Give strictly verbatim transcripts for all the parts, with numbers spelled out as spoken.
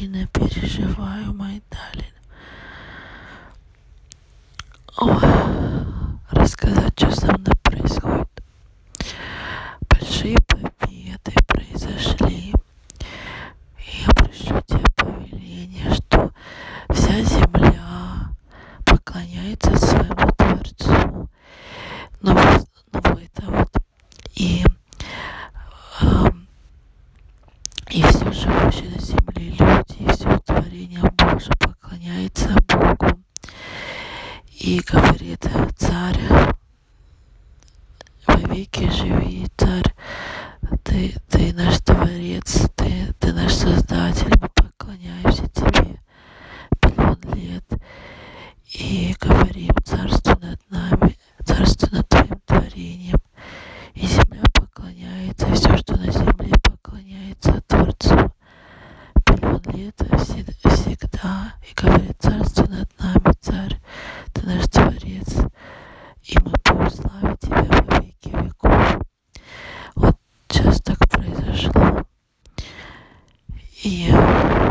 сильно переживаю, мои Далин. Ой, рассказать, что со мной происходит. Большие победы произошли. И я пришлю тебе повеление, что вся земля поклоняется своему Творцу. Ну, вот, ну это вот. И, э, и все живущие на земле люди, и все творение Божие поклоняется Богу. И говорит царь, вовеки живи, царь, ты, ты наш Творец, ты, ты наш Создатель, мы поклоняемся тебе миллион лет. И говорим, царство над нами, царство над твоим творением. И земля поклоняется, и все, что на земле, поклоняется Творцу миллион лет всегда. И говорит, царство над нами, царь, ты наш Творец, и мы будем славить тебя во веки веков. Вот сейчас так произошло. И,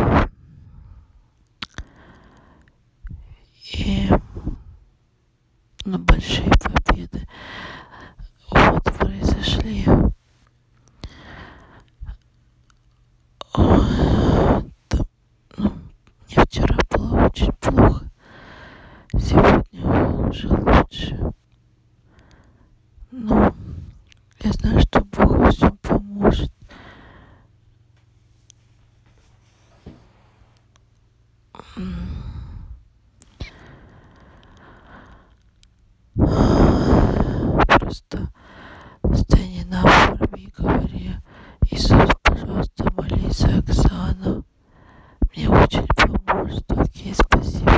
и ну, большие победы вот произошли. Ой, да, ну, мне вчера было очень плохо. Сегодня уже лучше. Но я знаю, что Бог во всем поможет. Просто стань на форме и говори: Иисус, пожалуйста, молись за Оксану. Мне очень поможет. Окей, спасибо.